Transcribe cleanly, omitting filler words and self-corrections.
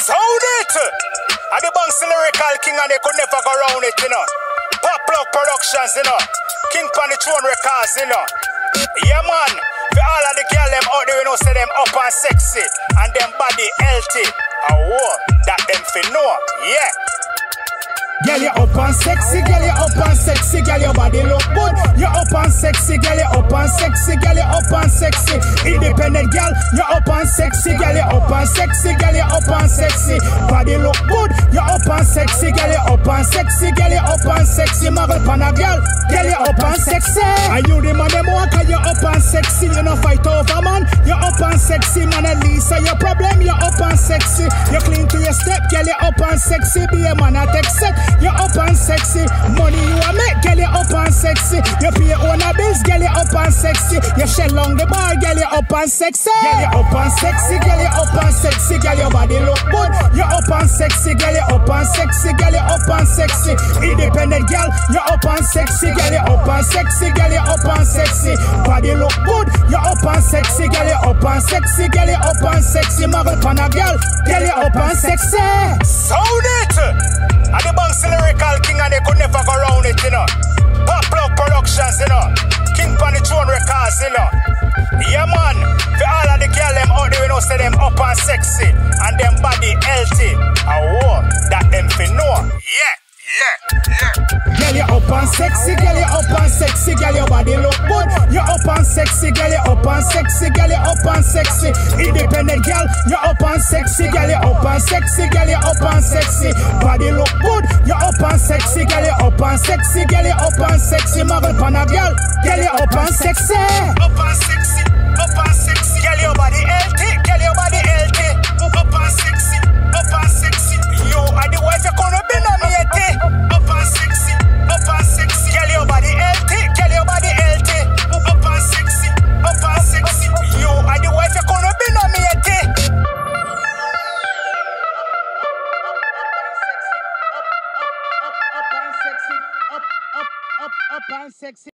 Sound it! And the Banks Lyrical King and they could never go round it, you know. Pop Plug Productions, you know. King Pan the Throne Records, you know. Yeah, man. For all of the girl them out there, you know, say them up and sexy. And them body healthy. A war that them fi know. Yeah. Girl, you up and sexy, girl, you up and sexy, girl, your body look good. You up and sexy, girl, you up and sexy, girl, you up and sexy. Independent girl, you up and sexy, girl, you up and sexy, girl, you up and sexy. Body look good, you up and sexy, girl, you up and sexy, girl, you up and sexy. Muggle pan a girl, you up and sexy. And you the man them walk, you up and sexy. You no fight over man, you up and sexy. Man at least your problem, you up and sexy. You clean to your step, girl, you up and sexy. Be a man at set. You up and sexy. Money you a make, girl, you up and sexy. You pay your own bills, girl, you up and sexy. You shell on the bar, girl, you up and sexy. Girl, you up and sexy, girl, you up and sexy. Girl, your body look good. You up and sexy, girl, you up and sexy. Girl, you up and sexy. Independent girl, you up and sexy. Girl, you up and sexy. Girl, you up and sexy. Body look good. You up and sexy, girl, you up and sexy. Girl, you up and sexy. Muggle pan a girl, you up and sexy. Sound it! And the Banks Lyrical King and they could never go round it, you know. Pop Plug Productions, you know. King Pan the Throne Records, you know. Yeah, man. For all of the girl them out there, you know, say them up and sexy. And them body healthy. A war that them fi know. Yeah. Girl, you up and sexy, girl, you up and sexy, girl, your body look good. You up and sexy, girl, you up and sexy, girl, you up and sexy. Independent girl, you up and sexy, girl, you up and sexy, girl, you up and sexy. Body look good, you up and sexy, girl, you up and sexy, girl, you up and sexy. Muggle pan a girl, you up and sexy. Up and sexy, up and sexy. Girl, your body healthy, girl, your body healthy. Up and sexy, up and sexy. Yo, and the wife you gonna be nominated. Up and sexy, up and sexy. Girl, your body healthy, girl, your body healthy. Up and sexy, up and sexy. Yo, and the wife you gonna be nominated. Up and sexy, up and sexy.